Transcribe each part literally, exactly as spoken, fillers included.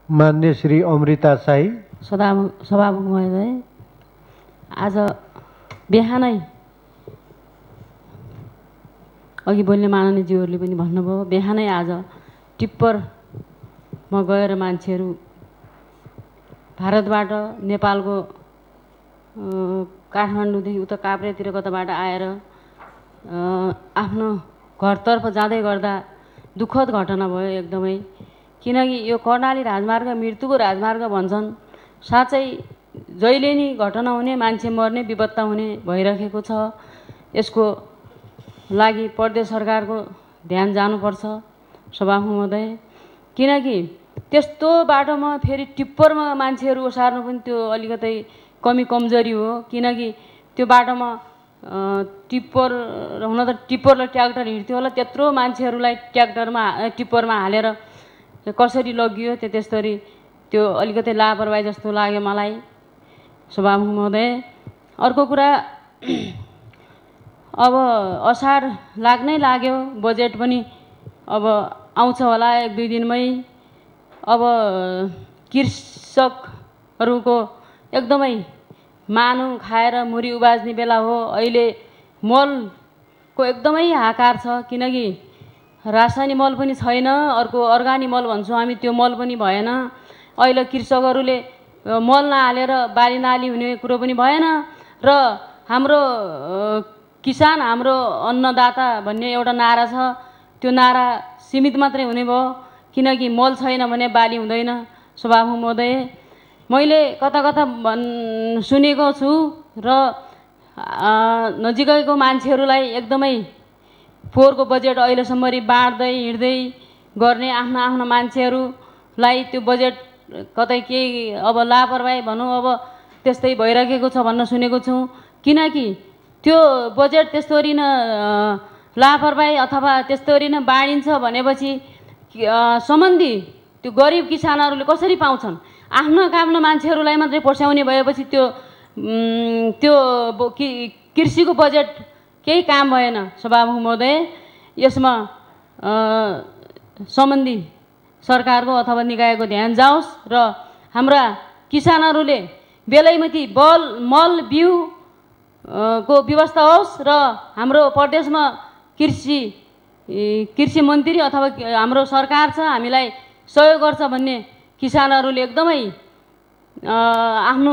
मान्य श्री अमृता शाही। सदा सभामुख महोदय, आज बिहानै अघि बोल्ने माननीयज्यूहरूले पनि भन्नुभयो, बिहानै आज टिप्परमा गएर मान्छेहरू भारतबाट नेपालको काठमाडौँदेखि उता काभ्रेतिर कताबाट आएर आफ्नो घरतर्फ जाँदै गर्दा दुःखद घटना भयो एकदमै। किनकि यो कर्णाली राजमार्ग मृत्युको राजमार्ग भन्छन्, साँच्चै जहिले नि घटना हुने, मान्छे मर्ने, विपत्ता हुने भइरहेको छ। यसको लागि प्रदेश सरकारको ध्यान जानुपर्छ सभामुख महोदय। किनकि त्यस्तो बाटोमा फेरि टिप्परमा मान्छेहरू ओसार्नु पनि त्यो अलिकति कमी कमजोरी हो। किनकि त्यो बाटोमा टिप्पर हुन त टिप्पर र ट्र्याक्टर हिँड्थ्यो होला, त्यत्रो मान्छेहरूलाई ट्र्याक्टरमा टिप्परमा हालेर कसरी लगियो, त्यो त्यसरी त्यो अलिकति लापरवाही जस्तो लाग्यो मलाई सभामुख महोदय। अर्को कुरा, अब असार लाग्नै लाग्यो, बजेट पनि अब आउँछ होला एक दुई दिनमै। अब कृषकहरूको एकदमै मानु खाएर मुरी उबाज्ने बेला हो। अहिले मलको एकदमै हाहाकार छ, किनकि रासायनिक मल पनि छैन, अर्को अर्गानिक मल भन्छौँ हामी, त्यो मल पनि भएन। अहिले कृषकहरूले मल नहालेर बाली नाली हुने कुरो पनि भएन। र हाम्रो किसान हाम्रो अन्नदाता भन्ने एउटा नारा छ, त्यो नारा सीमित मात्रै हुने भयो। किनकि मल छैन भने बाली हुँदैन सभामुख महोदय। मैले कता कता भन् सुनेको छु र नजिकैको मान्छेहरूलाई एकदमै फोहोरको बजेट अहिलेसम्म बाँड्दै हिँड्दै गर्ने आफ्ना आफ्ना मान्छेहरूलाई त्यो बजेट कतै केही अब लापरवाही भनौँ अब त्यस्तै भइरहेको छ भन्न सुनेको छु। किनकि त्यो बजेट त्यसरी न लापरवाही अथवा त्यसरी न बाँडिन्छ भनेपछि सम्बन्धी त्यो गरिब किसानहरूले कसरी पाउँछन्? आफ्नो काममा मान्छेहरूलाई मात्रै पोसाउने भएपछि त्यो त्यो कृषिको बजेट केही काम भएन सभामुख महोदय। यसमा सम्बन्धी सरकारको अथवा निकायको ध्यान जाओस् र हाम्रा किसानहरूले बेलैमती बल मल बिउ को व्यवस्था होस् र हाम्रो प्रदेशमा कृषि कृषि मन्त्री अथवा हाम्रो सरकार छ हामीलाई सहयोग गर्छ भन्ने किसानहरूले एकदमै आफ्नो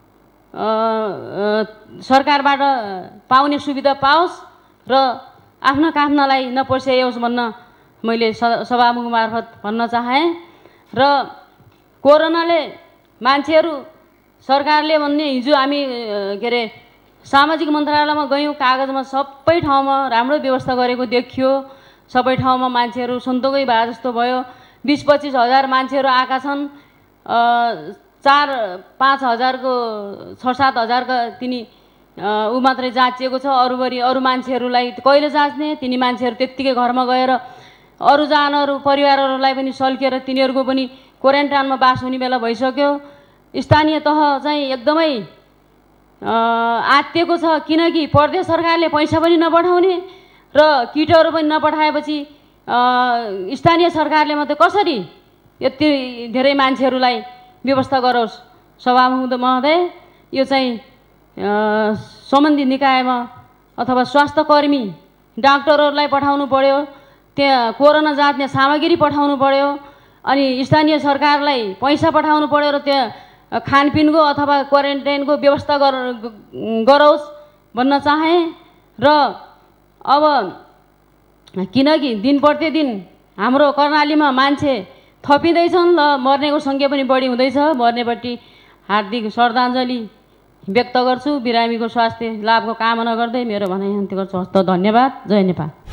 सरकारबाट पाउने सुविधा पाओस् र आफ्नो कामनालाई नपोसाइयोस् भन्न मैले सभामुख मार्फत भन्न चाहेँ। र कोरोनाले मान्छेहरू सरकारले भन्ने हिजो हामी के अरे सामाजिक मन्त्रालयमा गयौँ, कागजमा सबै ठाउँमा राम्रो व्यवस्था गरेको देखियो। सबै ठाउँमा मान्छेहरू सन्तोकै भए जस्तो भयो। बिस पच्चिस हजार मान्छेहरू आएका छन्, चार पाँच हजारको छ सात हजारका तिनी ऊ मात्रै जाँचिएको छ। अरूभरि अरू मान्छेहरूलाई कहिले जाँच्ने? तिनी मान्छेहरू त्यत्तिकै घरमा गएर अरू जानहरू परिवारहरूलाई पनि सल्किएर तिनीहरूको पनि क्वारेन्टाइनमा बास हुने बेला भइसक्यो। स्थानीय तह चाहिँ एकदमै आत्तिएको छ, किनकि प्रदेश सरकारले पैसा पनि नपठाउने र किटहरू पनि नपठाएपछि स्थानीय सरकारले मात्रै कसरी यति धेरै मान्छेहरूलाई व्यवस्था गरोस् सभामुख महोदय। यो चाहिँ सम्बन्धी निकायमा अथवा स्वास्थ्यकर्मी डाक्टरहरूलाई पठाउनु पर्यो, त्यहाँ कोरोना जाँच्ने सामग्री पठाउनु पर्यो, अनि स्थानीय सरकारलाई पैसा पठाउनु पर्यो र त्यहाँ खानपिनको अथवा क्वारेन्टाइनको व्यवस्था गरोस् भन्न चाहेँ। र अब किनकि दिन प्रतिदिन हाम्रो कर्णालीमा मान्छे थपिँदैछन् र मर्नेको सङ्ख्या पनि बढी हुँदैछ। मर्नेपट्टि हार्दिक श्रद्धाञ्जली व्यक्त गर्छु। बिरामीको स्वास्थ्य लाभको कामना गर्दै मेरो भनाइ अन्त्य गर्छु। हस्त धन्यवाद। जय नेपाल।